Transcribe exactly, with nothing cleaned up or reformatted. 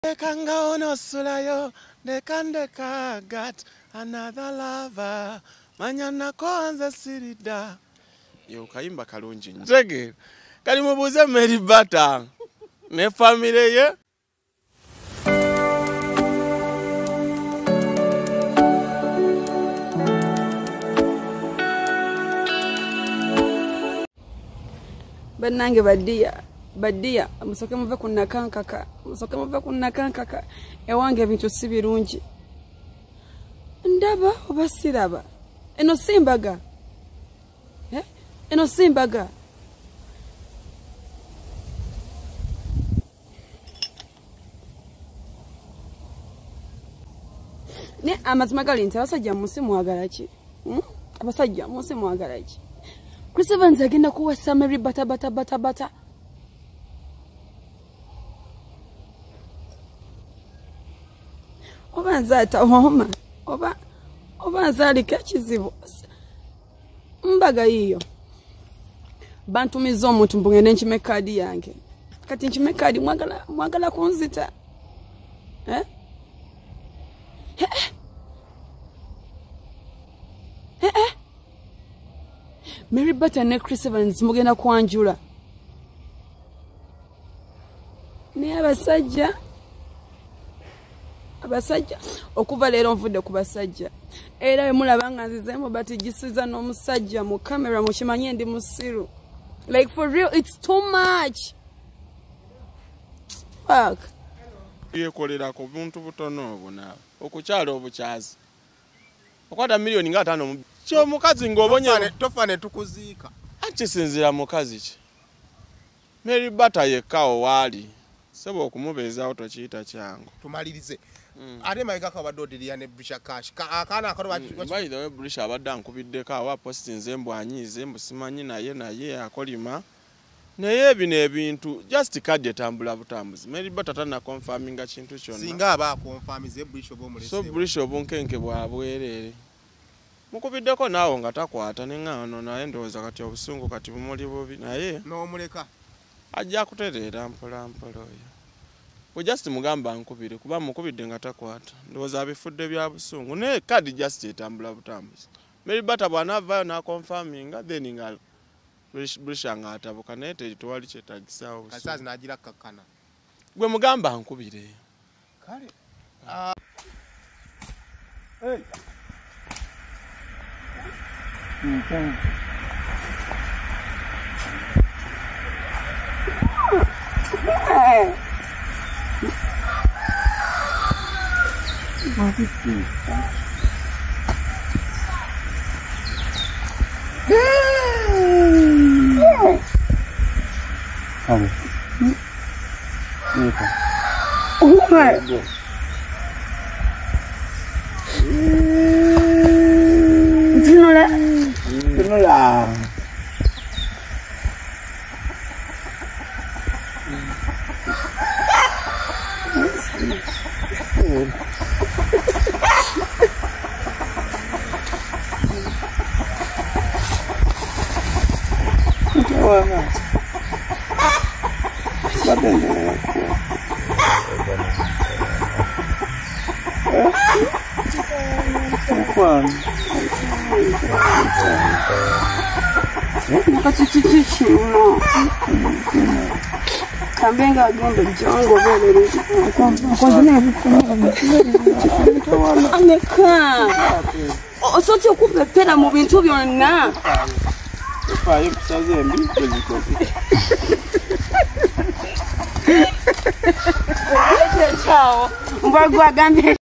Kanga ono sulayo, dekandeka got another lover. Manyana koanza sirida. Yo kayimba kalungi njege. Kali mubuze Mary Bata. Ne family ye. Banange badia badia musoke muve kunakankaka musoke muve kunakankaka ewange ebintu sibirungi ndaba obasiraba eno simbaga eh eno simbaga ne amazima galinze abasajja musimu wagalaki hmm? abasajja musimu wagalaki Chris Evans agenda kuwa Mary Bata Bata Bata Bata. Oba nzata homa. Oba oba nzali kachizibu. Mbaga hiyo. Bantu mizo omuntu mbungene nchime kadi yange. Kati nchime kadi mwagala mwagala kunzita. Eh? Eh? Eh? Eh? Mary Bata ne Chris Evans mugenda kwanjula. Ne abasajja abasajja okuva leero nvudde ku basajja. Era we mulabanga nzizemu bati gisiza n'omusajja mu camera mukimanye ndi musiru. Like for real it's too much. Fuck. Yekolera ko buntu butono obuna. Okukyalo obukyazi. Okwata milioni nga tano kyo mukazi ngobonye tofane tukuziika akisinzira mukazi ki Mary Bata yekao wali sebo okumubeza auto kiita kyangu tumalirize mm. Ate mayika ka badodiriya ne Brisher Kash akana akoro mm. By the way Brisher abadde ankubiddeko awa posting nzembo anyize mbusimanyi naye naye akolima naye bino ebintu just kadi etambula butambuzi Mary Bata tana confirminga kintu kyonna singa aba confirmize Brisher bomulese so Brisher obunkenke bwabwerere mukubiddeko naawo nga takwata nengano naye ndowooza kati obusungu kati bumuli bubi naye n'omuleka ajja kutereera mpola mpola oyo we just mugamba nkubire kuba mukubidde nga takwata ndowooza abifudde bya busungu naye kadi just etambula butambuzi Mary Bata bw'anaavaayo n'akonfaminga then nga Brisher nga atabuka naye tewali kyetagisaawo obusungu kasaazi n'agira kakkana gwe mugamba nkubire kale hey. Okay. What is this? Come. Okay. Lah. Nakatichichi uno. Kambenga agenda jongo vele. Aneka. Osoti okupepera mu bintu byonna. Efa yebusaze mbi kwezikozi. Ciao. Mbagwa gambe